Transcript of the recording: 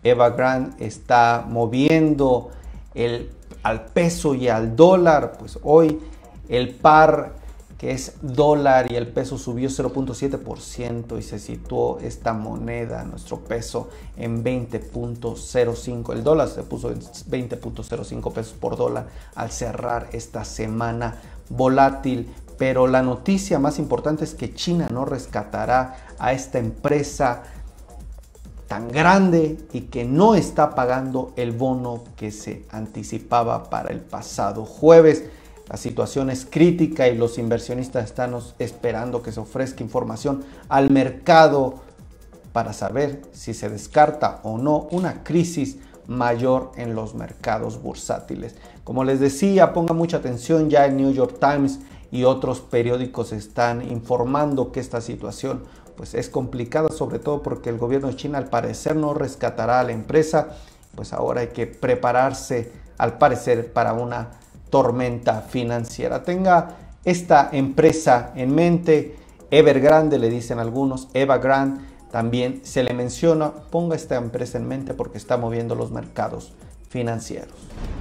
Evergrande está moviendo al peso y al dólar. Pues hoy el par, que es dólar y el peso, subió 0.7% y se situó esta moneda, nuestro peso, en 20.05. El dólar se puso en 20.05 pesos por dólar al cerrar esta semana volátil. Pero la noticia más importante es que China no rescatará a esta empresa tan grande y que no está pagando el bono que se anticipaba para el pasado jueves. La situación es crítica y los inversionistas están esperando que se ofrezca información al mercado para saber si se descarta o no una crisis mayor en los mercados bursátiles. Como les decía, ponga mucha atención, ya el New York Times y otros periódicos están informando que esta situación pues es complicada, sobre todo porque el gobierno de China al parecer no rescatará a la empresa. Pues ahora hay que prepararse, al parecer, para una tormenta financiera. Tenga esta empresa en mente. Evergrande le dicen algunos, Evergrande también se le menciona. Ponga esta empresa en mente porque está moviendo los mercados financieros.